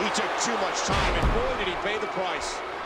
He took too much time, and boy, did he pay the price.